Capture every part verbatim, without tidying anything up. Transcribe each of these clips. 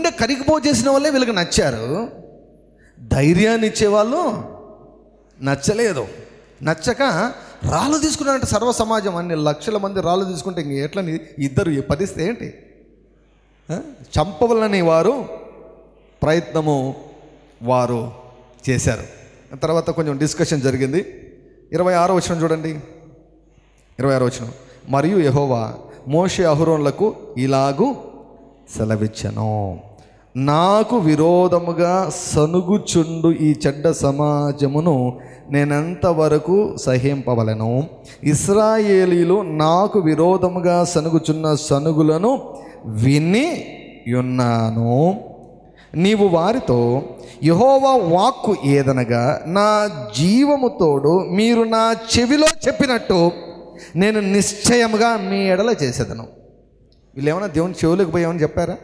గుండె కరిగిపోజేసిన వాళ్ళే వీళ్ళకి నచ్చారు, ధైర్యాన్ని ఇచ్చేవాళ్ళు నచ్చలేదు. నచ్చక రాళ్ళు తీసుకున్నారంటే సర్వ సమాజం అన్ని లక్షల మంది రాళ్ళు తీసుకుంటే ఇంక ఎట్లా ఇద్దరు పరిస్థితి ఏంటి? చంపవలని వారు ప్రయత్నము వారు చేశారు. తర్వాత కొంచెం డిస్కషన్ జరిగింది. ఇరవై ఆరో వచనం చూడండి. ఇరవై ఆరో వచనం, మరియు యెహోవా మోషే అహరోనులకు ఇలాగు సెలవిచ్చెను, నాకు విరోధముగా సనుగుచుండు ఈ చెడ్డ సమాజమును నేనెంతవరకు సహింపవలెను? ఇశ్రాయేలీలు నాకు విరోధముగా సనుగుచున్న సనుగులను విని ఉన్నాను. నీవు వారితో యెహోవా వాక్కు ఏదనగా, నా జీవము తోడు మీరు నా చెవిలో చెప్పినట్టు నేను నిశ్చయముగా మీ ఎడల చేసేదను. వీళ్ళు ఏమన్నా దేవుని చెవులకు పోయామని చెప్పారా?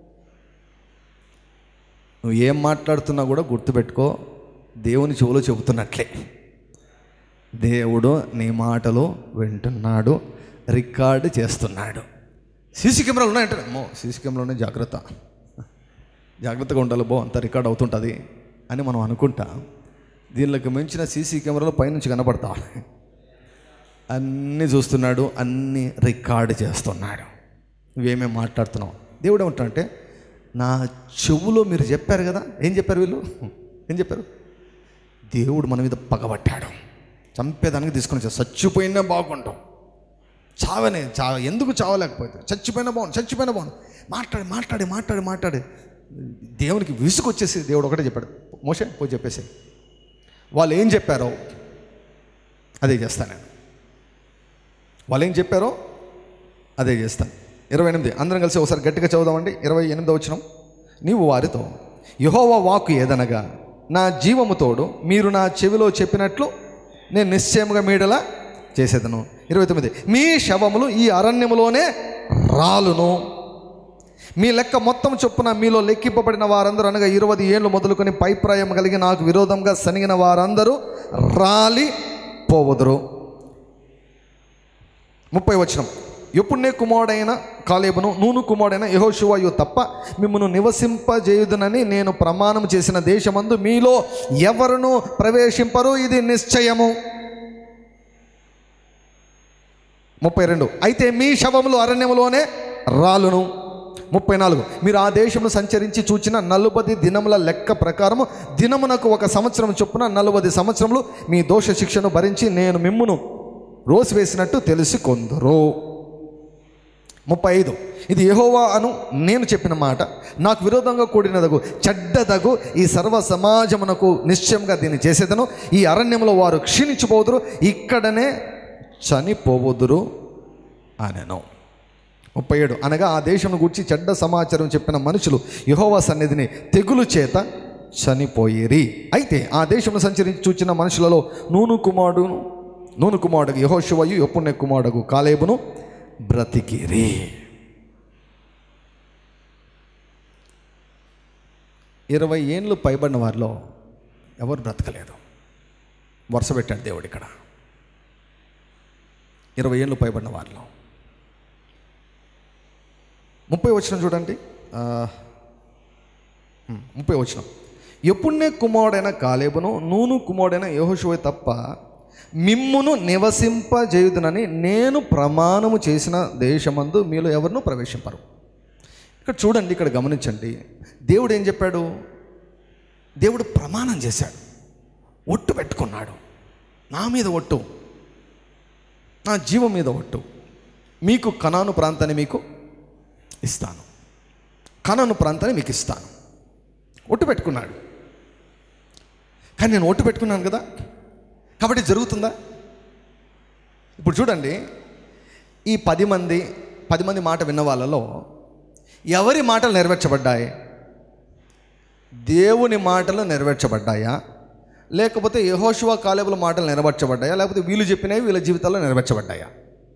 నువ్వు ఏం మాట్లాడుతున్నా కూడా గుర్తుపెట్టుకో, దేవుని చెవులో చెబుతున్నట్లే. దేవుడు నీ మాటలు వింటున్నాడు, రికార్డు చేస్తున్నాడు. సీసీ కెమెరాలు ఉన్నాయంటే అమ్మో సీసీ కెమెరాలోనే జాగ్రత్త, జాగ్రత్తగా ఉండాలి, బో అంతా రికార్డ్ అవుతుంటుంది అని మనం అనుకుంటా. దీనికి మించిన సీసీ కెమెరాలు పైనుంచి కనపడతా, అన్నీ చూస్తున్నాడు, అన్నీ రికార్డు చేస్తున్నాడు. నువ్వేమేమి మాట్లాడుతున్నావు. దేవుడు ఏమంటాడంటే, నా చెవులో మీరు చెప్పారు కదా. ఏం చెప్పారు వీళ్ళు? ఏం చెప్పారు? దేవుడు మన మీద పగబట్టాడు, చంపేదానికి తీసుకొని వచ్చాడు. చచ్చిపోయినా బాగుంటాం, చావనే చా ఎందుకు చావలేకపోతే, చచ్చిపోయినా బాగుండు, చచ్చిపోయినా బాగుండు, మాట్లాడి మాట్లాడి మాట్లాడి మాట్లాడి దేవునికి విసుకొచ్చేసి దేవుడు ఒకటే చెప్పాడు, మోషే పోయి చెప్పేసి, వాళ్ళు ఏం చెప్పారో అదే చేస్తాను నేను, వాళ్ళు ఏం చెప్పారో అదే చేస్తాను. ఇరవై ఎనిమిది అందరం కలిసి ఒకసారి గట్టిగా చదువుదామండి. ఇరవై ఎనిమిదో వచనం, నీవు వారితో యెహోవా వాక్కు ఏదనగా, నా జీవము తోడు మీరు నా చెవిలో చెప్పినట్లు నేను నిశ్చయముగా మీడలా చేసేదను. ఇరవై తొమ్మిది, మీ శవములు ఈ అరణ్యములోనే రాలును, మీ లెక్క మొత్తం చొప్పున మీలో లెక్కింపబడిన వారందరూ అనగా ఇరవై ఏళ్ళు మొదలుకొని పైప్రాయం కలిగి నాకు విరోధంగా సనిగిన వారందరూ రాలి పోవదురు. ముప్పై వచనం, ఎప్పుడునే కుమారుడైన కాలేబును నూను కుమారుడైన యెహోషువయు తప్ప మిమ్మల్ని నివసింపజేయుదునని నేను ప్రమాణం చేసిన దేశమందు మీలో ఎవరును ప్రవేశింపరు, ఇది నిశ్చయము. ముప్పై రెండు, అయితే మీ శవములు అరణ్యములోనే రాలును. ముప్పై నాలుగు, మీరు ఆ దేశంలో సంచరించి చూచిన నలుబది దినముల లెక్క ప్రకారము దినమునకు ఒక సంవత్సరం చొప్పున నలుబది సంవత్సరములు మీ దోష శిక్షను భరించి నేను మిమ్మును రోసివేసినట్టు తెలిసి కొందరు. ముప్పై ఐదు, ఇది యెహోవా అను నేను చెప్పిన మాట, నాకు విరోధంగా కూడినదగు చెడ్డదగు ఈ సర్వ సమాజమునకు నిశ్చయంగా దీన్ని చేసేదను. ఈ అరణ్యంలో వారు క్షీణించిపోదురు, ఇక్కడనే చనిపోవదురు అనెను. ముప్పై ఏడు, అనగా ఆ దేశం గురించి చెడ్డ సమాచారం చెప్పిన మనుషులు యెహోవా సన్నిధిని తెగులు చేత చనిపోయిరి. అయితే ఆ దేశంలో సంచరించి చూచిన మనుషులలో నూను కుమారుడును నూను కుమారుడు యెహోషువయు యెఫున్నె కుమారుడు కాలేబును బ్రతికిరి. ఇరవై ఏళ్ళు పైబడిన వారిలో ఎవరు బ్రతకలేదు. వరుస పెట్టాడు దేవుడు ఇక్కడ. ఇరవై ఏళ్ళు పైబడిన వారిలో ముప్పై వచనం చూడండి. ముప్పై వచనం, యెఫున్నె కుమారుడైన కాలేబును నూను కుమారుడైన యెహోషువ తప్ప మిమ్మును నివసింపజేయుదునని నేను ప్రమాణము చేసిన దేశమందు మీలో ఎవరినూ ప్రవేశింపరు. ఇక్కడ చూడండి, ఇక్కడ గమనించండి. దేవుడు ఏం చెప్పాడు? దేవుడు ప్రమాణం చేశాడు, ఒట్టు పెట్టుకున్నాడు. నా మీద ఒట్టు, నా జీవం మీద ఒట్టు, మీకు కనాను ప్రాంతాన్ని మీకు ఇస్తాను, కనాను ప్రాంతాన్ని మీకు ఇస్తాను. ఒట్టు పెట్టుకున్నాడు. కానీ నేను ఒట్టు పెట్టుకున్నాను కదా, కాబట్టి జరుగుతుందా? ఇప్పుడు చూడండి, ఈ పది మంది పది మంది మాట విన్న వాళ్ళలో ఎవరి మాటలు నెరవేర్చబడ్డాయి? దేవుని మాటలు నెరవేర్చబడ్డాయా, లేకపోతే యెహోషువ కాలేబుల మాటలు నెరవేర్చబడ్డాయా, లేకపోతే వీళ్ళు చెప్పినవి వీళ్ళ జీవితాల్లో నెరవేర్చబడ్డాయా?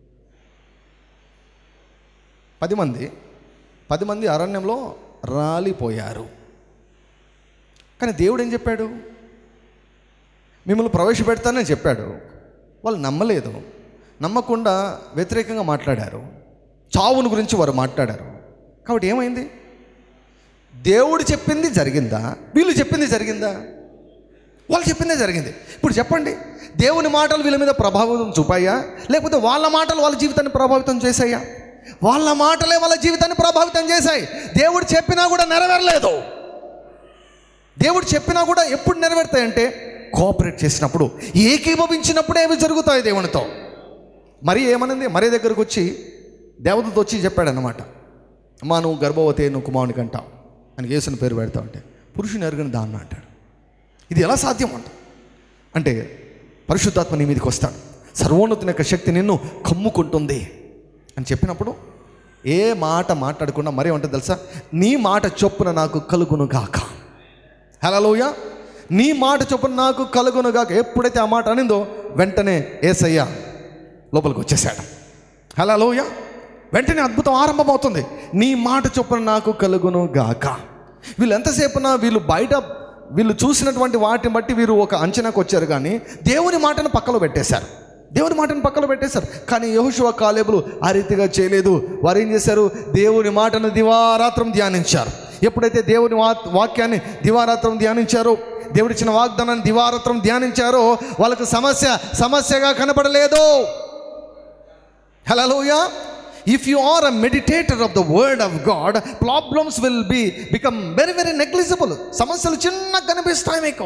పది మంది పది మంది అరణ్యంలో రాలిపోయారు. కానీ దేవుడు ఏం చెప్పాడు? మిమ్మల్ని ప్రవేశపెడతానని చెప్పాడు. వాళ్ళు నమ్మలేదు. నమ్మకుండా వ్యతిరేకంగా మాట్లాడారు. చావుని గురించి వారు మాట్లాడారు. కాబట్టి ఏమైంది? దేవుడు చెప్పింది జరిగిందా, వీళ్ళు చెప్పింది జరిగిందా? వాళ్ళు చెప్పిందే జరిగింది. ఇప్పుడు చెప్పండి, దేవుని మాటలు వీళ్ళ మీద ప్రభావితం చూపాయా, లేకపోతే వాళ్ళ మాటలు వాళ్ళ జీవితాన్ని ప్రభావితం చేశాయా? వాళ్ళ మాటలే వాళ్ళ జీవితాన్ని ప్రభావితం చేశాయి. దేవుడు చెప్పినా కూడా నెరవేరలేదు. దేవుడు చెప్పినా కూడా ఎప్పుడు నెరవేరుతాయంటే కోఆపరేట్ చేసినప్పుడు, ఏకీభవించినప్పుడే అవి జరుగుతాయి దేవునితో. మరి ఏమనింది, మరి దగ్గరకు వచ్చి దేవతతో వచ్చి చెప్పాడనమాట, అమ్మా నువ్వు గర్భవతి, నువ్వు కుమారునికి అంటావు అని యేసుని పేరు పెడతావు అంటే, పురుషుని ఎరుగని దాన్ని అంటాడు. ఇది ఎలా సాధ్యం అంట అంటే, పరిశుద్ధాత్మ నీ మీదకి వస్తాడు, సర్వోన్నతుని యొక్క శక్తి నిన్ను కమ్ముకుంటుంది అని చెప్పినప్పుడు ఏ మాట మాట్లాడకుండా మరి ఏమంటే తెలుసా, నీ మాట చొప్పున నాకు కలుగును గాక. హల్లెలూయా. నీ మాట చొప్పున నాకు కలుగును గాక. ఎప్పుడైతే ఆ మాట అనిందో వెంటనే యేసయ్య లోపలికి వచ్చేసాడు. హల్లెలూయా. వెంటనే అద్భుతం ఆరంభమవుతుంది. నీ మాట చొప్పున నాకు కలుగును గాక. వీళ్ళు ఎంతసేపున వీళ్ళు బయట వీళ్ళు చూసినటువంటి వాటిని బట్టి వీరు ఒక అంచనాకు వచ్చారు, కానీ దేవుని మాటను పక్కలో పెట్టేశారు. దేవుని మాటను పక్కలో పెట్టేశారు. కానీ యెహోషువ కాలేబులు ఆ రీతిగా చేయలేదు. వారు ఏం చేశారు, దేవుని మాటను దివారాత్రం ధ్యానించారు. ఎప్పుడైతే దేవుని వా వాక్యాన్ని దివారాత్రం ధ్యానించారో, దేవుడిచ్చిన వాగ్దానాన్ని దివారాత్రం ధ్యానించారో, వాళ్ళకు సమస్య సమస్యగా కనపడలేదు. హల్లెలూయా. If you are a meditator of the word of God, problems will be become very very negligible. సమస్యలు చిన్నగా కనిపిస్తాయి మీకు,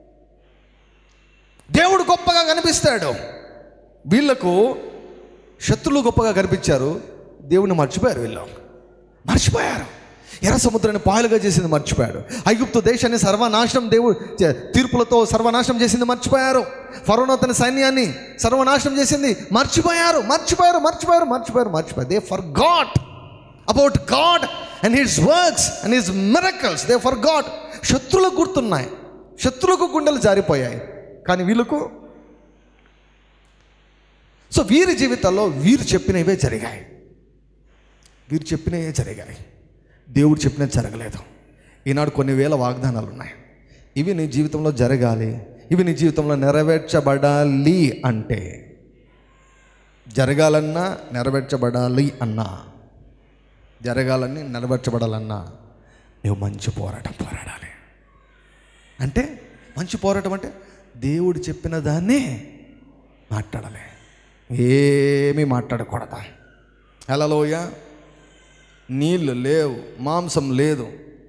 దేవుడు గొప్పగా కనిపిస్తాడు. వీళ్ళకు శత్రువులు గొప్పగా కనిపించారు, దేవుని మర్చిపోయారు. వీళ్ళు మర్చిపోయారు. ఎర్ర సముద్రాన్ని పాయలుగా చేసింది మర్చిపోయాడు. ఐగుప్తు దేశాన్ని సర్వనాశనం దేవుడు తీర్పులతో సర్వనాశనం చేసింది మర్చిపోయారు. ఫరోను తన సైన్యాన్ని సర్వనాశనం చేసింది మర్చిపోయారు మర్చిపోయారు మర్చిపోయారు మర్చిపోయారు మర్చిపోయారు they forgot about God and his works and his miracles. They forgot. శత్రువులకు గుర్తున్నాయి, శత్రువులకు గుండెలు జారిపోయాయి, కానీ వీళ్ళకు. సో వీరి జీవితాల్లో వీరు చెప్పినవే జరిగాయి. వీరు చెప్పినవే జరిగాయి, దేవుడు చెప్పినది జరగలేదు. ఈనాడు కొన్ని వేల వాగ్దానాలు ఉన్నాయి. ఇవి నీ జీవితంలో జరగాలి, ఇవి నీ జీవితంలో నెరవేర్చబడాలి అంటే, జరగాలన్నా నెరవేర్చబడాలి అన్నా, జరగాలని నెరవేర్చబడాలన్నా నువ్వు మంచి పోరాటం పోరాడాలి. అంటే మంచి పోరాటం అంటే దేవుడు చెప్పిన దాన్నే మాట్లాడాలి, ఏమీ మాట్లాడకూడదు. హల్లెలూయా. నీళ్ళు లేవు, మాంసం లేదు,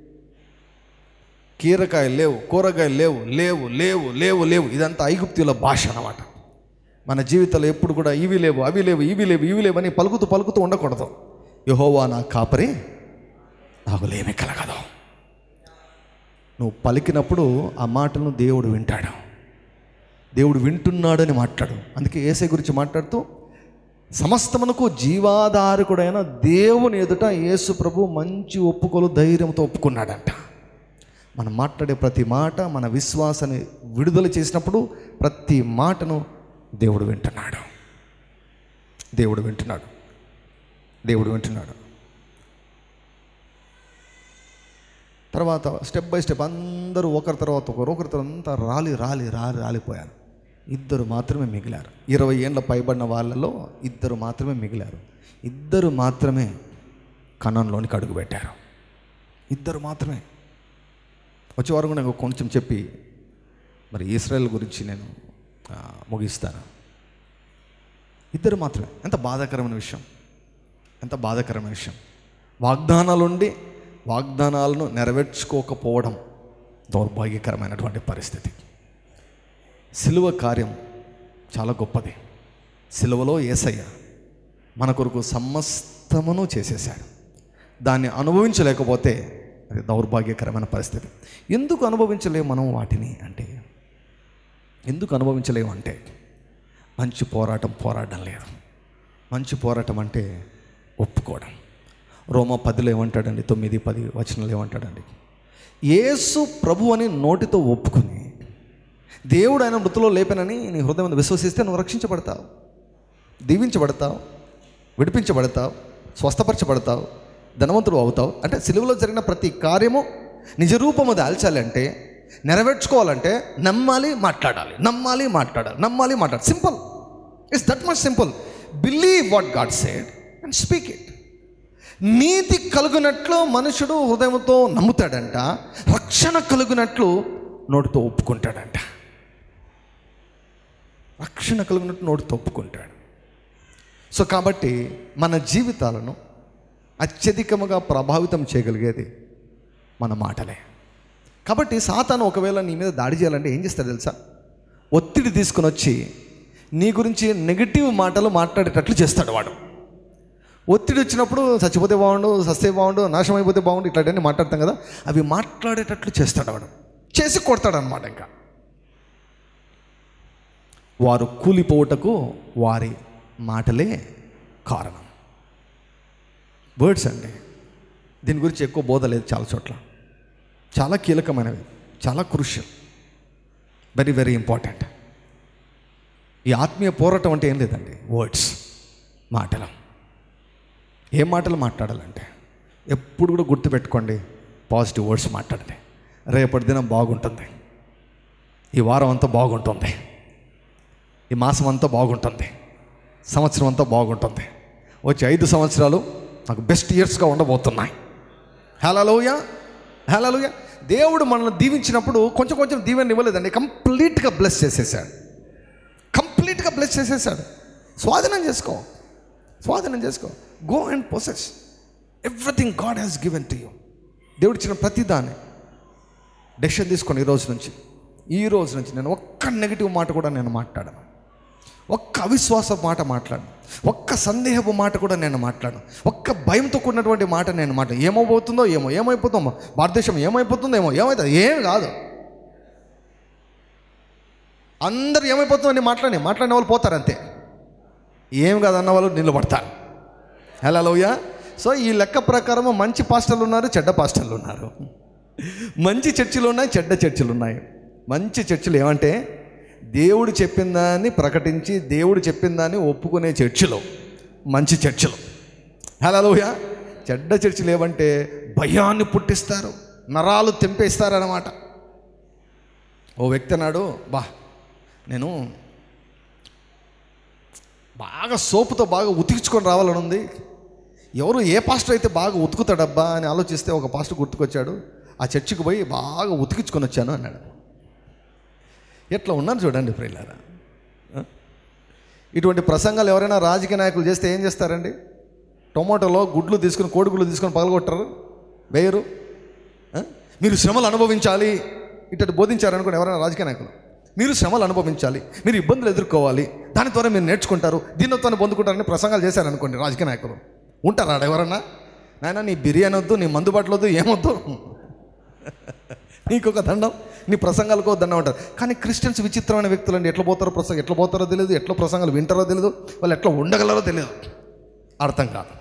కీరకాయలు లేవు, కూరగాయలు లేవు, లేవు లేవు లేవు లేవు ఇదంతా ఐగుప్తుల భాష అన్నమాట. మన జీవితంలో ఎప్పుడు కూడా ఇవి లేవు, అవి లేవు, ఇవి లేవు, ఇవి లేవు అని పలుకుతూ పలుకుతూ ఉండకూడదు. యెహోవా నా కాపరి, నాకు లేమి కలగదు. నువ్వు పలికినప్పుడు ఆ మాటలను దేవుడు వింటాడు. దేవుడు వింటున్నాడని మాట్లాడు. అందుకే యేసయ్య గురించి మాట్లాడుతూ, సమస్తమునకు జీవాధారకుడైన దేవుని ఎదుట యేసు ప్రభు మంచి ఒప్పుకోలు ధైర్యంతో ఒప్పుకున్నాడంట. మనం మాట్లాడే ప్రతి మాట మన విశ్వాసాన్ని విడుదల చేసినప్పుడు ప్రతి మాటను దేవుడు వింటున్నాడు. దేవుడు వింటున్నాడు దేవుడు వింటున్నాడు తర్వాత స్టెప్ బై స్టెప్ అందరూ ఒకరి తర్వాత ఒకరు ఒకరి తర్వాత అంతా రాలి రాలి రాలి రాలిపోయారు. ఇద్దరు మాత్రమే మిగిలారు. ఇరవై ఏళ్ళ పైబడిన వాళ్ళలో ఇద్దరు మాత్రమే మిగిలారు. ఇద్దరు మాత్రమే కనాన్లోనికి అడుగు పెట్టారు. ఇద్దరు మాత్రమే. వచ్చేవారు కూడా నాకు కొంచెం చెప్పి మరి ఇశ్రాయేల్ గురించి నేను ముగిస్తాను. ఇద్దరు మాత్రమే. ఎంత బాధాకరమైన విషయం, ఎంత బాధాకరమైన విషయం. వాగ్దానాలుండి వాగ్దానాలను నెరవేర్చుకోకపోవడం దౌర్భాగ్యకరమైనటువంటి పరిస్థితి. సిలువ కార్యం చాలా గొప్పది. సిలువలో యేసయ్య మన కొరకు సమస్తమును చేసేశాడు. దాన్ని అనుభవించలేకపోతే అది దౌర్భాగ్యకరమైన పరిస్థితి. ఎందుకు అనుభవించలేము మనం వాటిని అంటే, ఎందుకు అనుభవించలేము అంటే మంచి పోరాటం పోరాడడం లేదు. మంచి పోరాటం అంటే ఒప్పుకోవడం. రోమా పదిలో ఏమంటాడండి, తొమ్మిది పది వచనాలు ఏమంటాడండి, యేసు ప్రభు అని నోటితో ఒప్పుకుని దేవుడు ఆయన మృతులో లేపనని నీ హృదయం విశ్వసిస్తే నువ్వు రక్షించబడతావు, దీవించబడతావు, విడిపించబడతావు, స్వస్థపరచబడతావు, ధనవంతుడు అవుతావు. అంటే సిలువలో జరిగిన ప్రతి కార్యము నిజరూపము దాల్చాలి అంటే, నెరవేర్చుకోవాలంటే నమ్మాలి, మాట్లాడాలి, నమ్మాలి, మాట్లాడాలి, నమ్మాలి, మాట్లాడాలి. Simple. It's that much simple. Believe what God said and speak it. నీతి కలుగునట్లు మనుషుడు హృదయంతో నమ్ముతాడంట, రక్షణ కలుగునట్లు నోటితో ఒప్పుకుంటాడంట. రక్షణ కలుగునట్టు నోటితో ఒప్పుకుంటాడు. సో కాబట్టి మన జీవితాలను అత్యధికముగా ప్రభావితం చేయగలిగేది మన మాటలే. కాబట్టి సాతాను ఒకవేళ నీ మీద దాడి చేయాలంటే ఏం చేస్తాడు తెలుసా? ఒత్తిడి తీసుకుని వచ్చి నీ గురించి నెగిటివ్ మాటలు మాట్లాడేటట్లు చేస్తాడు వాడు. ఒత్తిడి వచ్చినప్పుడు చచ్చిపోతే బాగుండు, సస్తే బాగుండు, నాశనం అయిపోతే బాగుండు, ఇట్లాంటివన్నీ మాట్లాడతాం కదా, అవి మాట్లాడేటట్లు చేస్తాడు వాడు. చేసి కొడతాడు అనమాట. ఇంకా వారు కూలిపోవుటకు వారి మాటలే కారణం. వర్డ్స్ అండి, దీని గురించి ఎక్కువ బోధ లేదు చాలా చోట్ల. చాలా కీలకమైనవి, చాలా క్రూషియల్, వెరీ వెరీ ఇంపార్టెంట్. ఈ ఆత్మీయ పోరాటం అంటే ఏం లేదండి, వర్డ్స్, మాటలు. ఏ మాటలు మాట్లాడాలంటే ఎప్పుడు కూడా గుర్తుపెట్టుకోండి, పాజిటివ్ వర్డ్స్ మాట్లాడండి. రేపటి దినం బాగుంటుంది, ఈ వారం అంతా బాగుంటుంది, ఈ మాసం అంతా బాగుంటుంది, సంవత్సరం అంతా బాగుంటుంది, వచ్చే ఐదు సంవత్సరాలు నాకు బెస్ట్ ఇయర్స్గా ఉండబోతున్నాయి. హల్లెలూయా, హల్లెలూయా. దేవుడు మనల్ని దీవించినప్పుడు కొంచెం కొంచెం దీవెన ఇవ్వలేదండి, కంప్లీట్గా బ్లెస్ చేసేసాడు. కంప్లీట్గా బ్లెస్ చేసేసాడు. స్వాధీనం చేసుకో, స్వాధీనం చేసుకో. Go and possess everything God has given to you. దేవుడు ఇచ్చిన ప్రతి దాన్ని డెసిషన్ తీసుకొని ఈ రోజు నుంచి ఈ రోజు నుంచి నేను ఒక్క నెగిటివ్ మాట కూడా నేను మాట్లాడను, ఒక్క అవిశ్వాస మాట మాట్లాడను, ఒక్క సందేహపు మాట కూడా నేను మాట్లాడను, ఒక్క భయంతో కూడినటువంటి మాట నేను మాట్లాడు. ఏమవుతుందో ఏమో, ఏమైపోతుందో, భారతదేశం ఏమైపోతుందో ఏమో, ఏమవుతుంది ఏం కాదు. అందరు ఏమైపోతుందో అని మాట్లాడి మాట్లాడిన వాళ్ళు పోతారు అంతే. ఏం కాదన్న వాళ్ళు నిలబడతారు. హల్లెలూయా. సో ఈ లెక్క ప్రకారం మంచి పాస్టర్లు ఉన్నారు, చెడ్డ పాస్టర్లు ఉన్నారు. మంచి చర్చిలు ఉన్నాయి, చెడ్డ చర్చిలు ఉన్నాయి. మంచి చర్చిలు ఏమంటే దేవుడు చెప్పిన దాన్ని ప్రకటించి దేవుడు చెప్పిన దాన్ని ఒప్పుకునే చర్చిలు మంచి చర్చిలు. హల్లెలూయా. చెడ్డ చర్చిలు ఏమంటే భయాన్ని పుట్టిస్తారు, నరాలు తెంపేస్తారు అన్నమాట. ఓ వ్యక్తి అన్నాడు, బా నేను బాగా సోపుతో బాగా ఉతికించుకొని రావాలని ఉంది, ఎవరు ఏ పాస్టర్ అయితే బాగా ఉతుకుతాడబ్బా అని ఆలోచిస్తే ఒక పాస్టర్ గుర్తుకొచ్చాడు. ఆ చర్చికి పోయి బాగా ఉతికించుకొని వచ్చాను అన్నాడు. ఎట్లా ఉన్నారు చూడండి ప్రియులారా. ఇటువంటి ప్రసంగాలు ఎవరైనా రాజకీయ నాయకులు చేస్తే ఏం చేస్తారండి? టొమాటోలో గుడ్లు తీసుకుని కోడిగుడ్లు తీసుకొని పగలగొట్టరు, వేయరు. మీరు శ్రమలు అనుభవించాలి ఇటు బోధించారనుకోండి ఎవరైనా రాజకీయ నాయకులు, మీరు శ్రమలు అనుభవించాలి, మీరు ఇబ్బందులు ఎదుర్కోవాలి, దాని ద్వారా మీరు నేర్చుకుంటారు, దీనితో పొందుకుంటారని ప్రసంగాలు చేశారనుకోండి రాజకీయ నాయకులు. ఉంటారా ఎవరన్నా? నాయన నీ బిర్యానీ వద్దు, నీ మందుబాట్లు వద్దు, ఏమొద్దు, నీకొక దండం, నీ ప్రసంగాలకు దండం అంటారు. కానీ క్రిస్టియన్స్ విచిత్రమైన వ్యక్తులు అండి. ఎట్లా పోతారో ప్రసంగం, ఎట్లా పోతారో తెలియదు, ఎట్లా ప్రసంగాలు వింటారో తెలియదు, వాళ్ళు ఎట్లా ఉండగలరో తెలియదు, అర్థం కాదు.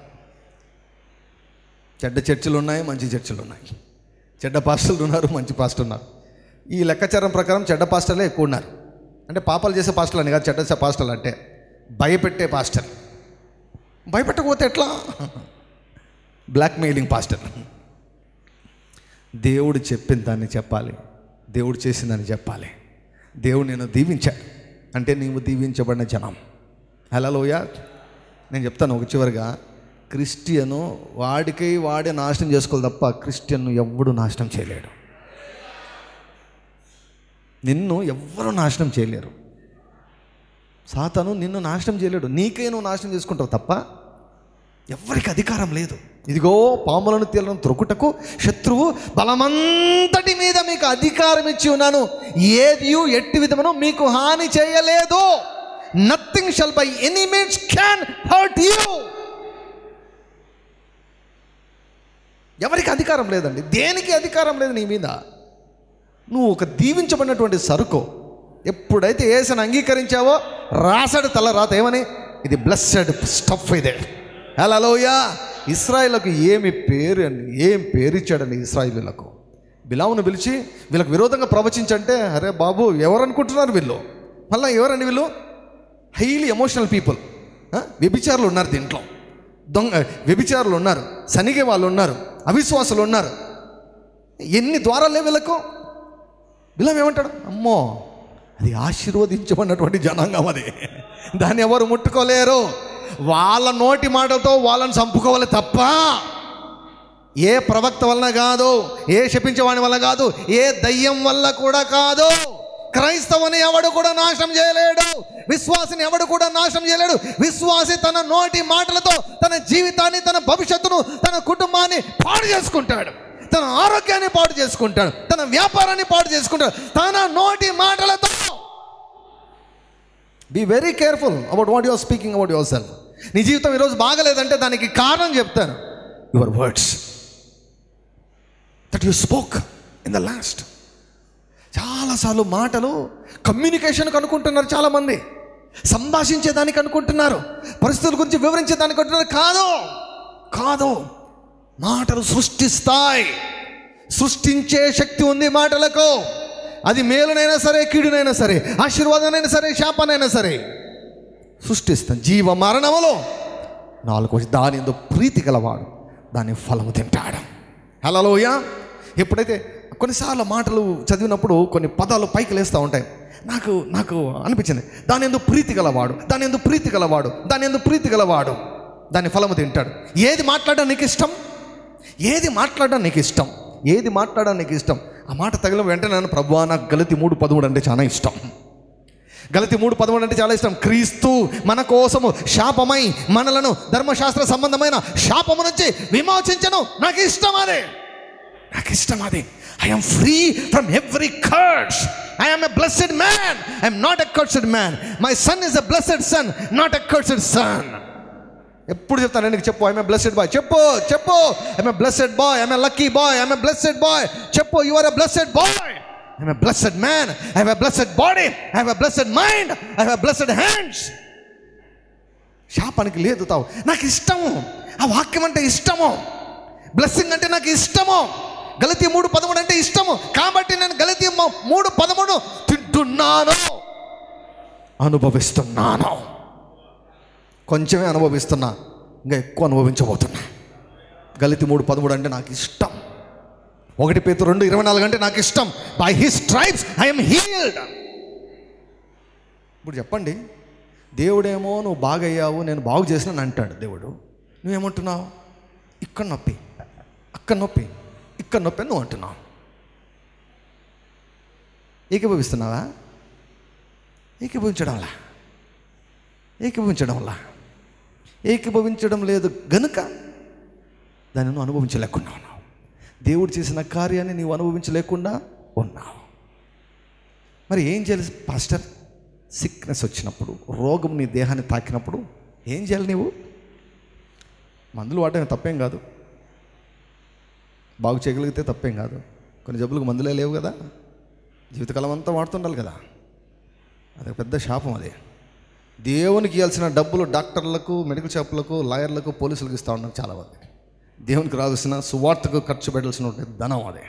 చెడ్డ చర్చిలు ఉన్నాయి, మంచి చర్చిలు ఉన్నాయి. చెడ్డ పాస్టర్లు ఉన్నారు, మంచి పాస్టర్లు ఉన్నారు. ఈ లెక్కాచారం ప్రకారం చెడ్డ పాస్టర్లే ఎక్కువ ఉన్నారు. అంటే పాపాలు చేసే పాస్టర్లు అని కాదు, చెడ్డ పాస్టర్లు అంటే భయపెట్టే పాస్టర్. భయపెట్టకపోతే ఎట్లా? Blackmailing pastor. దేవుడు చెప్పిన దాన్ని చెప్పాలి, దేవుడు చేసిందని చెప్పాలి. దేవుడు నేను దీవించాడు అంటే నీవు దీవించబడిన జనం. హల్లెలూయా. నేను చెప్తాను ఒక చివరిగా, క్రిస్టియను వాడికి వాడే నాశనం చేసుకోవాలి తప్ప క్రిస్టియన్ను ఎవ్వడు నాశనం చేయలేడు. నిన్ను ఎవ్వరూ నాశనం చేయలేరు. సాతాను నిన్ను నాశనం చేయలేడు, నీకే నువ్వు నాశనం చేసుకుంటావు తప్ప ఎవ్వరికి అధికారం లేదు. ఇదిగో పాములను తేలను త్రొక్కుటకు శత్రువు బలమంతటి మీద మీకు అధికారం ఇచ్చి ఉన్నాను, ఏది ఎట్టి విధమును మీకు హాని చేయలేదు. Nothing shall by any means can hurt you. ఎవరికి అధికారం లేదండి, దేనికి అధికారం లేదు నీ మీద. నువ్వు ఒక దీవించబడినటువంటి సరుకు. ఎప్పుడైతే యేసుని అంగీకరించావో రాసాడు తల రాత ఏమని, ఇది బ్లెస్సెడ్ స్టఫ్ ఇదే. హల్లెలూయా. ఇశ్రాయేలుకు ఏమి పేరు అండి, ఏం పేరు ఇచ్చాడండి ఇశ్రాయేలులకు. బిలామును పిలిచి వీళ్ళకి విరోధంగా ప్రవచించంటే, అరే బాబు ఎవరు అనుకుంటున్నారు వీళ్ళు, మళ్ళీ ఎవరండి వీళ్ళు? Highly emotional people. వ్యభిచారులు ఉన్నారు దీంట్లో, దొంగ వ్యభిచారులు ఉన్నారు, సనిగే వాళ్ళు ఉన్నారు, అవిశ్వాసులు ఉన్నారు. ఎన్ని ద్వారాలే వీళ్ళకు. బిలాం ఏమంటాడు? అమ్మో అది ఆశీర్వదించబడినటువంటి జనాంగం, అది దాన్ని ఎవరు ముట్టుకోలేరు. వాళ్ళ నోటి మాటలతో వాళ్ళని చంపుకోవాలి తప్ప ఏ ప్రవక్త వలన కాదు, ఏ శపించేవాడి వల్ల కాదు, ఏ దయ్యం వల్ల కూడా కాదు. క్రైస్తవుని ఎవడు కూడా నాశనం చేయలేడు, విశ్వాసిని ఎవడు కూడా నాశనం చేయలేడు. విశ్వాసి తన నోటి మాటలతో తన జీవితాన్ని, తన భవిష్యత్తును, తన కుటుంబాన్ని పాడు చేసుకుంటాడు, తన ఆరోగ్యాన్ని పాడు చేసుకుంటాడు, తన వ్యాపారాన్ని పాడు చేసుకుంటాడు తన నోటి మాటలతో. Be very careful about what you are speaking about your self. నీ జీవితం ఈరోజు బాగలేదంటే దానికి కారణం చెప్తాను. Your words that you spoke in the last. చాలాసార్లు మాటలు కమ్యూనికేషన్కి అనుకుంటున్నారు, చాలామంది సంభాషించేదానికి అనుకుంటున్నారు, పరిస్థితుల గురించి వివరించేదానికి అనుకుంటున్నారు. కాదు కాదు మాటలు సృష్టిస్తాయి. సృష్టించే శక్తి ఉంది మాటలకు. అది మేలునైనా సరే, కీడునైనా సరే, ఆశీర్వాదమైనా సరే, శాపనైనా సరే సృష్టిస్తాను. జీవ మరణములో నాలుగు వచ్చి దాని ఎందు ప్రీతి గలవాడు దాని ఫలము తింటాడు. హల్లెలూయా. ఎప్పుడైతే కొన్నిసార్లు మాటలు చదివినప్పుడు కొన్ని పదాలు పైకి లేస్తూ ఉంటాయి. నాకు నాకు అనిపించింది, దాని ఎందు ప్రీతి గలవాడు, దాని ఎందు ప్రీతి గలవాడు, దాని ఎందు ప్రీతి గలవాడు దాని ఫలము తింటాడు. ఏది మాట్లాడడం నీకు ఇష్టం? ఏది మాట్లాడడం నీకు ఇష్టం? ఏది మాట్లాడడం నీకు ఇష్టం? ఆ మాట తగిలిన వెంటనే నన్ను ప్రభువా నాకు గలతీ మూడు పదమూడు అంటే చాలా ఇష్టం. గలతీ మూడు పదమూడు అంటే చాలా ఇష్టం. క్రీస్తు మన కోసము శాపమై మనలను ధర్మశాస్త్ర సంబంధమైన శాపము నుంచి విమోచించను. నాకు ఇష్టం అదే, నాకు ఇష్టం అది. I am free from every curse. I am a blessed man. I am not a cursed man. My son is a blessed son, not a cursed son. ఎప్పుడు చెప్తాను నీకు, చెప్పు ఐఎమ్ ఏ బ్లెస్డ్ బాయ్, చెప్పు చెప్పు I'm a blessed boy, I'm a lucky boy, I'm a blessed boy, చెప్పు you are a blessed boy. I'm a blessed man, I have a blessed body, I have a blessed mind, I have a blessed hands. శాపానికి లేదు తావు. నాకు ఇష్టము, ఆ వాక్యం అంటే ఇష్టము, బ్లెస్సింగ్ అంటే నాకు ఇష్టము, గలతీ మూడు పదమూడు అంటే ఇష్టము. కాబట్టి నేను గలతీ మూడు పదమూడు తింటున్నాను, అనుభవిస్తున్నాను. కొంచెమే అనుభవిస్తున్నా, ఇంకా ఎక్కువ అనుభవించబోతున్నా. గలతీ మూడు పదమూడు అంటే నాకు ఇష్టం. ఒకటి పేతురు రెండు ఇరవై నాలుగు అంటే నాకు ఇష్టం. By his stripes I am healed. ఇప్పుడు చెప్పండి, దేవుడేమో నువ్వు బాగయ్యావు, నేను బాగు చేసినాను అంటాడు దేవుడు. నువ్వేమంటున్నావు? ఇక్కడ నొప్పి, అక్కడ నొప్పి, ఇక్కడ నొప్పి నువ్వు అంటున్నావు. ఏకీభవిస్తున్నావా? ఏకీభవించడంలా ఏకీభవించడంలా ఏకీభవించడం లేదు గనుక దాన్ని నువ్వు అనుభవించలేకుండా ఉన్నావు. దేవుడు చేసిన కార్యాన్ని నీవు అనుభవించలేకుండా ఉన్నావు. మరి ఏం చేయాలి పాస్టర్? సిక్నెస్ వచ్చినప్పుడు, రోగం నీ దేహాన్ని తాకినప్పుడు ఏం చేయాలి? నీవు మందులు వాడటం తప్పేం కాదు, బాగు చేయగలిగితే తప్పేం కాదు. కొన్ని జబ్బులకు మందులే లేవు కదా, జీవితకాలం అంతా వాడుతుండాలి కదా. అది పెద్ద శాపం. అది దేవునికి ఇవ్వాల్సిన డబ్బులు డాక్టర్లకు, మెడికల్ షాపులకు, లాయర్లకు, పోలీసులకు ఇస్తూ ఉన్నారు చాలామంది. దేవునికి రావాల్సిన సువార్తకు ఖర్చు పెట్టాల్సిన ధనం అదే.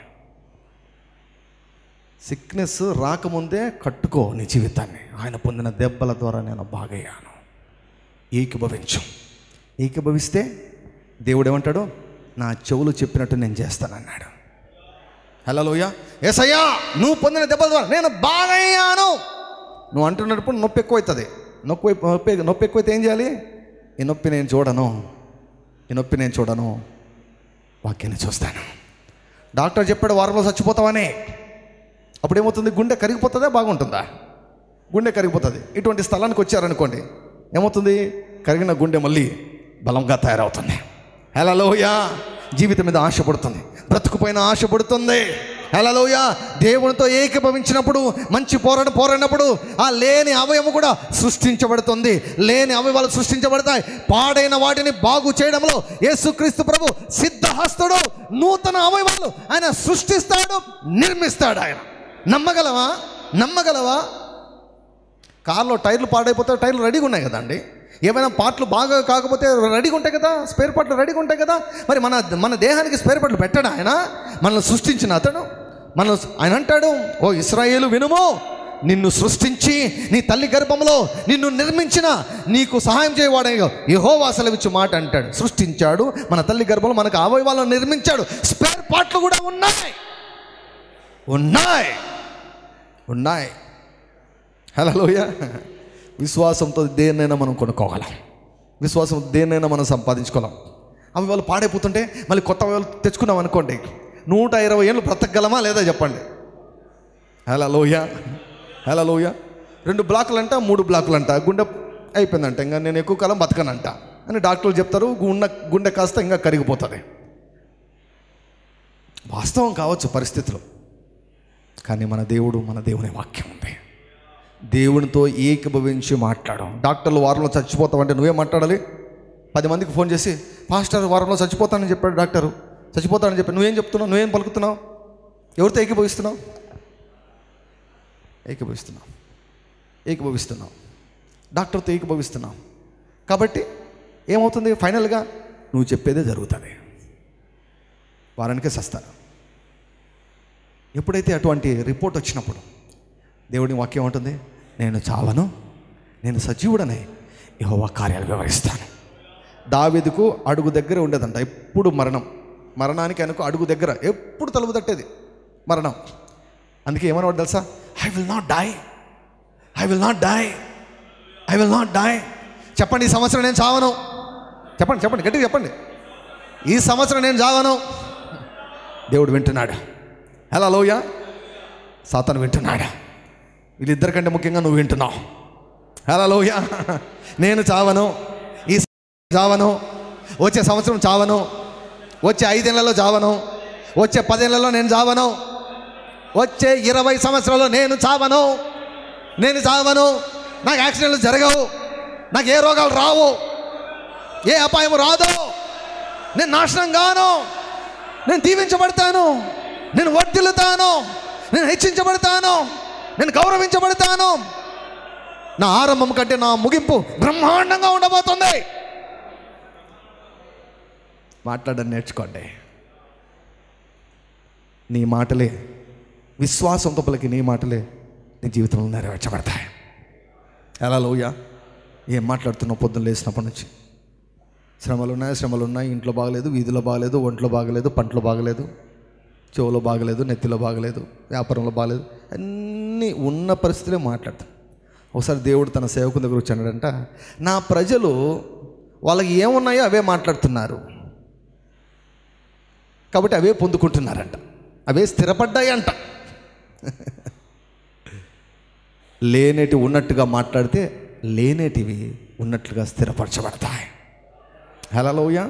సిక్నెస్ రాకముందే కట్టుకో నీ జీవితాన్ని. ఆయన పొందిన దెబ్బల ద్వారా నేను బాగయ్యాను. ఏకీభవించు. ఏకీభవిస్తే దేవుడు ఏమంటాడు? నా చెవులు చెప్పినట్టు నేను చేస్తానన్నాడు. హల్లెలూయా. యేసయ్యా నువ్వు పొందిన దెబ్బల ద్వారా నేను బాగయ్యాను నువ్వు అంటున్నప్పుడు నొప్పి ఎక్కువ అవుతుంది. నొప్పి నొప్పి నొప్పి ఎక్కువైతే ఏం చేయాలి? ఈ నొప్పి నేను చూడను, ఈ నొప్పి నేను చూడను, వాక్యాన్ని చూస్తాను. డాక్టర్ చెప్పాడు వారంలో చచ్చిపోతావని. అప్పుడు ఏమవుతుంది? గుండె కరిగిపోతుందా? బాగుంటుందా? గుండె కరిగిపోతుంది. ఇటువంటి స్థలానికి వచ్చారనుకోండి, ఏమవుతుంది? కరిగిన గుండె మళ్ళీ బలంగా తయారవుతుంది. హల్లెలూయా. జీవితం మీద ఆశపడుతుంది, బ్రతుకుపైన ఆశపడుతుంది. హల్లెలూయా. దేవునితో ఏకీభవించినప్పుడు, మంచి పోరాట పోరాడినప్పుడు ఆ లేని అవయవం కూడా సృష్టించబడుతుంది. లేని అవయవాలు సృష్టించబడతాయి. పాడైన వాటిని బాగు చేయడంలో యేసుక్రీస్తు ప్రభు సిద్ధహస్తుడు. నూతన అవయవాలు ఆయన సృష్టిస్తాడు, నిర్మిస్తాడు. ఆయన నమ్మగలవా? నమ్మగలవా? కార్లో టైర్లు పాడైపోతే టైర్లు రెడీగా ఉన్నాయి కదండి. ఏమైనా పార్ట్లు బాగా కాకపోతే రెడీగా ఉంటాయి కదా, స్పేర్ పార్ట్లు రెడీగా ఉంటాయి కదా. మరి మన మన దేహానికి స్పేర్ పార్ట్లు పెట్టాడు ఆయన. మనల్ని సృష్టించిన అతడు మన ఆయన అంటాడు, ఓ ఇశ్రాయేలు వినుము, నిన్ను సృష్టించి నీ తల్లి గర్భంలో నిన్ను నిర్మించిన నీకు సహాయం చేయవాడే యెహోవా సెలవిచ్చు మాట అంటాడు. సృష్టించాడు, మన తల్లి గర్భంలో మనకు అవయవాలను నిర్మించాడు. స్పేర్ పార్ట్లు కూడా ఉన్నాయి ఉన్నాయి ఉన్నాయి హల్లెలూయా. విశ్వాసంతో దేన్నైనా మనం కొనుక్కోగలం. విశ్వాసం దేన్నైనా మనం సంపాదించుకోలేం. అవి వాళ్ళు పాడైపోతుంటే మళ్ళీ కొత్త వాళ్ళు తెచ్చుకున్నాం అనుకోండి, నూట ఇరవై ఏళ్ళు బ్రతకగలమా లేదా చెప్పండి? హల్లెలూయా, హల్లెలూయా. రెండు బ్లాకులు అంట, మూడు బ్లాకులు అంట, గుండె అయిపోయిందంట, ఇంకా నేను ఎక్కువ కాలం బతకనంట అని డాక్టర్లు చెప్తారు. గుండె గుండె కాస్త ఇంకా కరిగిపోతుంది. వాస్తవం కావచ్చు పరిస్థితులు, కానీ మన దేవుడు, మన దేవుని వాక్యం ఉంది. దేవునితో ఏకీభవించి మాట్లాడు. డాక్టర్లు వారంలో చచ్చిపోతావంటే నువ్వే మాట్లాడాలి. పది మందికి ఫోన్ చేసి పాస్టర్ వారంలో చచ్చిపోతానని చెప్పాడు డాక్టరు, చచ్చిపోతానని చెప్పాడు, నువ్వేం చెప్తున్నావు? నువ్వేం పలుకుతున్నావు? ఎవరితో ఏకీభవిస్తున్నావు? ఏకీభవిస్తున్నావు ఏకీభవిస్తున్నావు డాక్టర్తో ఏకీభవిస్తున్నావు. కాబట్టి ఏమవుతుంది? ఫైనల్గా నువ్వు చెప్పేదే జరుగుతుంది. వారానికే సస్తారు. ఎప్పుడైతే అటువంటి రిపోర్ట్ వచ్చినప్పుడు దేవుడి వాక్యం ఉంటుంది, నేను చావను, నేను సజీవుడనే యెహోవా కార్యాలు వివరిస్తాను. దావీదుకు అడుగు దగ్గర ఉండేదంట ఎప్పుడు మరణం. మరణానికి అనుకో అడుగు దగ్గర ఎప్పుడు తలుపు తట్టేది మరణం. అందుకే ఏమన్నవాడు తెలుసా? I will not die, I will not die, I will not die. చెప్పండి, ఈ సంవత్సరం నేను చావను. చెప్పండి, చెప్పండి, గట్టిగా చెప్పండి, ఈ సంవత్సరం నేను చావను. దేవుడు వింటున్నాడు. హల్లెలూయా. సాతాను వింటున్నాడు. వీళ్ళిద్దరికంటే ముఖ్యంగా నువ్వు వింటున్నావు. హల్లెలూయా. నేను చావను, ఈ చావను, వచ్చే సంవత్సరం చావను, వచ్చే ఐదేళ్లలో చావను, వచ్చే పదేళ్లలో నేను చావను, వచ్చే ఇరవై సంవత్సరాల్లో నేను చావను, నేను చావను, నాకు యాక్సిడెంట్లు జరగవు, నాకు ఏ రోగాలు రావు, ఏ అపాయం రాదు, నేను నాశనం గాను, నేను దీవించబడతాను, నేను వర్ధిల్లుతాను, నేను హెచ్చించబడతాను, నేను గౌరవించబడతాను, నా ఆరంభం కంటే నా ముగింపు బ్రహ్మాండంగా ఉండబోతుంది. మాట్లాడడం నేర్చుకోండి. నీ మాటలే, విశ్వాసంతో పలికి నీ మాటలే నీ జీవితంలో నెరవేర్చబడతాయి. హల్లెలూయా. ఏం మాట్లాడుతున్నావు? పొద్దున్న లేచినప్పటి నుంచి శ్రమలు ఉన్నాయి, శ్రమలు ఉన్నాయి, ఇంట్లో బాగలేదు, వీధిలో బాగలేదు, ఒంట్లో బాగలేదు, పంటలో బాగలేదు, చెవులో బాగలేదు, నెత్తిలో బాగలేదు, వ్యాపారంలో బాగలేదు, అన్నీ ఉన్న పరిస్థితులే మాట్లాడతాం. ఒకసారి దేవుడు తన సేవకుని దగ్గర వచ్చి అన్నాడంట, నా ప్రజలు వాళ్ళకి ఏమున్నాయో అవే మాట్లాడుతున్నారు, కాబట్టి అవే పొందుకుంటున్నారంట, అవే స్థిరపడ్డాయి అంట. లేనేటి ఉన్నట్టుగా మాట్లాడితే లేనేటివి ఉన్నట్లుగా స్థిరపరచబడతాయి. హల్లెలూయా.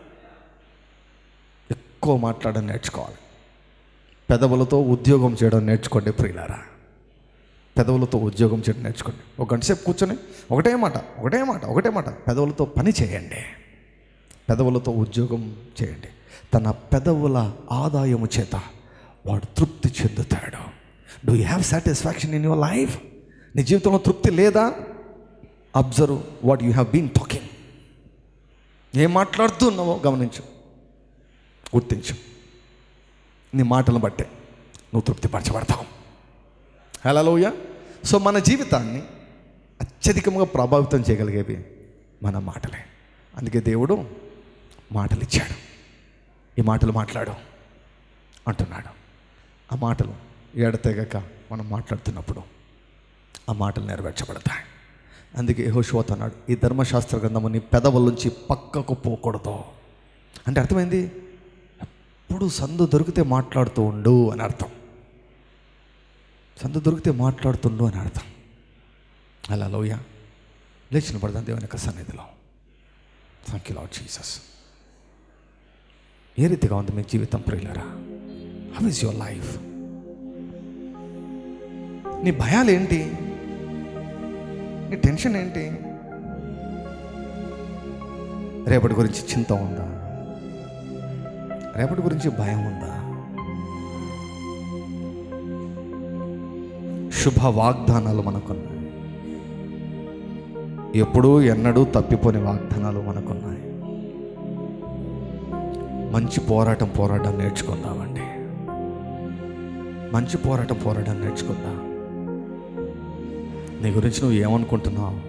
ఎక్కువ మాట్లాడడం నేర్చుకోవాలి. పెదవులతో ఉద్యోగం చేయడం నేర్చుకోండి ప్రియులారా. పెదవులతో ఉద్యోగం చేయడం నేర్చుకోండి. ఒక గంట సేపు కూర్చొని ఒకటే మాట ఒకటే మాట ఒకటే మాట పెదవులతో పని చేయండి. పెదవులతో ఉద్యోగం చేయండి. తన పెదవుల ఆదాయము చేత వాడు తృప్తి చెందుతాడు. Do you have satisfaction in your life? నీ జీవితంలో తృప్తి లేదా? Observe what you have been talking. ఏం మాట్లాడుతున్నావో గమనించు, గుర్తించు. నీ మాటలను బట్టే నువ్వు తృప్తిపరచబడతావు. హల్లెలూయా. సో మన జీవితాన్ని అత్యధికంగా ప్రభావితం చేయగలిగేవి మన మాటలే. అందుకే దేవుడు మాటలు ఇచ్చాడు. ఈ మాటలు మాట్లాడు అంటున్నాడు. ఆ మాటలు ఎడతెగక మనం మాట్లాడుతున్నప్పుడు ఆ మాటలు నెరవేర్చబడతాయి. అందుకే యెహోషువతో అన్నాడు, ఈ ధర్మశాస్త్ర గ్రంథము నీ పెదవుల నుంచి పక్కకు పోకూడదు. అంటే అర్థమైంది, ఎప్పుడు సందు దొరికితే మాట్లాడుతూ ఉండు అని అర్థం. సందు దొరికితే మాట్లాడుతుండు అని అర్థం. హల్లెలూయా. లేచిన పడదాం దేవుని యొక్క సన్నిధిలో. Thank you Lord Jesus. ఏ రీతిగా ఉంది మీ జీవితం ప్రియులారా? How is your life? నీ భయాలు ఏంటి? నీ టెన్షన్ ఏంటి? రేపటి గురించి చింత ఉందా? రేపటి గురించి భయం ఉందా? శుభ వాగ్దానాలు మనకున్నాయి. ఎప్పుడూ ఎన్నడూ తప్పిపోని వాగ్దానాలు మనకున్నాయి. మంచి పోరాటం పోరాటం నేర్చుకుందామండి. మంచి పోరాటం పోరాటం నేర్చుకుందాం. నీ గురించి నువ్వు ఏమనుకుంటున్నావు?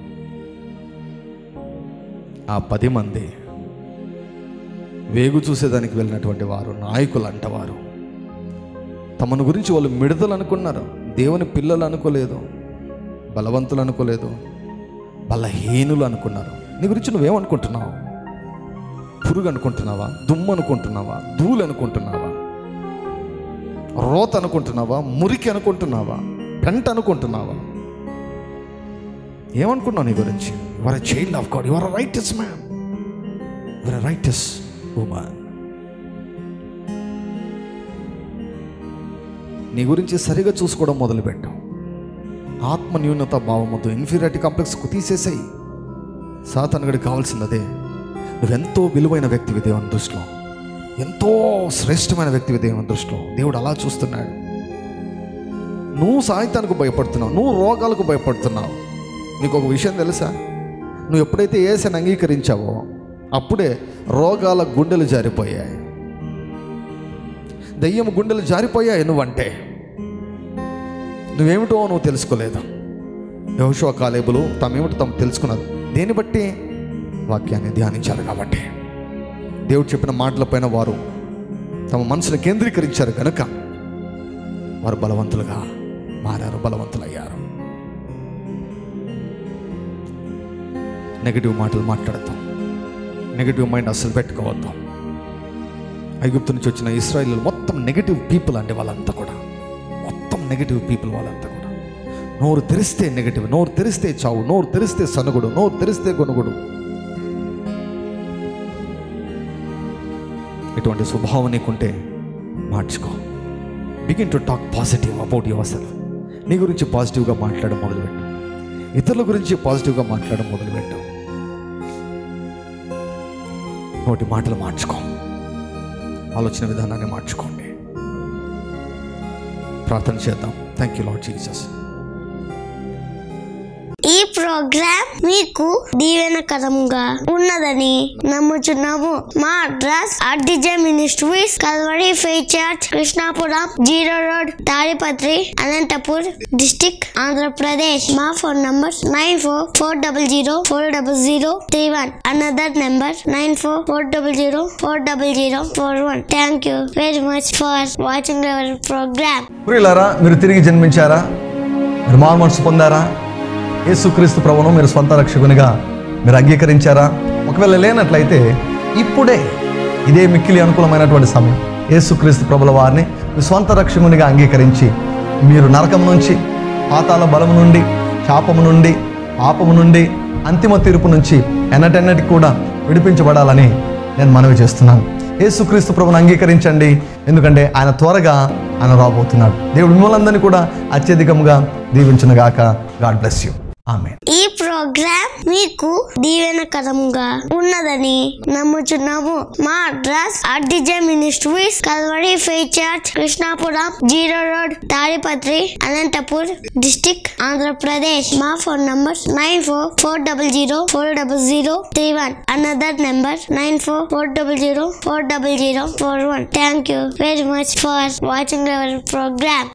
ఆ పది మంది వేగు చూసేదానికి వెళ్ళినటువంటి వారు నాయకులు అంటవారు తమను గురించి వాళ్ళు మిడతలు అనుకున్నారు. దేవుని పిల్లలు అనుకోలేదు, బలవంతులు అనుకోలేదు, బలహీనులు అనుకున్నారు. నీ గురించి నువ్వేమనుకుంటున్నావు? పురుగు అనుకుంటున్నావా? దుమ్ము అనుకుంటున్నావా? ధూళి అనుకుంటున్నావా? రోత అనుకుంటున్నావా? మురికి అనుకుంటున్నావా? పెంట అనుకుంటున్నావా? ఏమనుకున్నావు నీ గురించి? You are a child of God. You are a righteous man. You are a righteous woman. నీ గురించి సరిగా చూసుకోవడం మొదలుపెట్టు. ఆత్మ న్యూనత భావముతో ఇన్ఫీరియారిటీ కాంప్లెక్స్కు తీసేసాయి. సాతానుడికి కావాల్సినదే. నువ్వెంతో విలువైన వ్యక్తివి దేవుని దృష్టిలో, ఎంతో శ్రేష్టమైన వ్యక్తివి దేవుని దృష్టిలో. దేవుడు అలా చూస్తున్నాడు. నువ్వు సాయితానికి భయపడుతున్నావు, నువ్వు రోగాలకు భయపడుతున్నావు. నీకు ఒక విషయం తెలుసా? నువ్వు ఎప్పుడైతే యేసుని అంగీకరించావో అప్పుడే రోగాల గుండెలు జారిపోయాయి, దయ్యం గుండెలు జారిపోయాయి. నువ్వంటే నువ్వేమిటో నువ్వు తెలుసుకోలేదు. యెహోషువ కాలేబులు తామేమిటో తాము తెలుసుకున్నారు. దేన్ని బట్టి? వాక్యాన్ని ధ్యానించారు కాబట్టి. దేవుడు చెప్పిన మాటలపైన వారు తమ మనసును కేంద్రీకరించారు కనుక వారు బలవంతులుగా మారారు, బలవంతులయ్యారు. నెగిటివ్ మాటలు మాట్లాడతాం, నెగిటివ్ మైండ్ అస్సలు పెట్టుకోవద్దాం. ఐగుప్తు నుంచి వచ్చిన ఇశ్రాయేలు మొత్తం నెగిటివ్ పీపుల్ అంటే వాళ్ళంతా కూడా మొత్తం నెగిటివ్ పీపుల్ వాళ్ళంతా కూడా. నోరు తెరిస్తే నెగిటివ్, నోరు తెరిస్తే చావు, నోరు తెరిస్తే సనుగుడు, నోరు తెరిస్తే గొనుగుడు. ఇటువంటి స్వభావం నీకుంటే మార్చుకో. Begin to talk positive about your self. నీ గురించి పాజిటివ్గా మాట్లాడడం మొదలుపెట్టు. ఇతరుల గురించి పాజిటివ్గా మాట్లాడడం మొదలుపెట్టు. నోటి మాటలు మార్చుకో, ఆలోచన విధానాన్ని మార్చుకోండి. ప్రార్థన చేద్దాం. Thank you Lord Jesus. ఈ ప్రోగ్రామ్ మీకు దీవెనకరంగా ఉన్నదని నమ్ముచున్నాము. మా address RDJ ministries, Calvary faith church, Krishnapuram, zero road, Tadipatri, Anantapur district, Andhra Pradesh. మా phone number nine four four double zero four double zero three one. Another number nine four four double zero four double zero four one. Thank you very much for watching our program. ప్రియులారా, మీరు తిరిగి జన్మించారా? మీరు మారు మనసు పొందారా? యేసుక్రీస్తు ప్రభువును మీరు స్వంత రక్షకునిగా మీరు అంగీకరించారా? ఒకవేళ లేనట్లయితే ఇప్పుడే ఇదే మిక్కిలి అనుకూలమైనటువంటి సమయం. యేసుక్రీస్తు ప్రభుల వారిని మీ స్వంత రక్షకునిగా అంగీకరించి మీరు నరకం నుంచి, పాతాళ బలము నుండి, శాపము నుండి, పాపము నుండి, అంతిమ తీర్పు నుంచి ఎన్నటెన్నటికి కూడా విడిపించబడాలని నేను మనవి చేస్తున్నాను. యేసుక్రీస్తు ప్రభువును అంగీకరించండి, ఎందుకంటే ఆయన త్వరగా ఆయన రాబోతున్నాడు. దేవుడు మిమ్మల్ని కూడా అత్యధికంగా దీవించునుగాక. God bless you. ఆమేన్. ఈ ప్రోగ్రామ్ మీకు దీవెనకరంగా ఉన్నదని నమ్ముచున్నాము. మా address RDJ ministries, Calvary faith church, Krishnapuram, zero road, Tadipatri, Anantapur district, Andhra Pradesh. మా phone number nine four four double zero four double zero three one. Another number nine four four double zero four double zero four one. Thank you very much for watching our programme.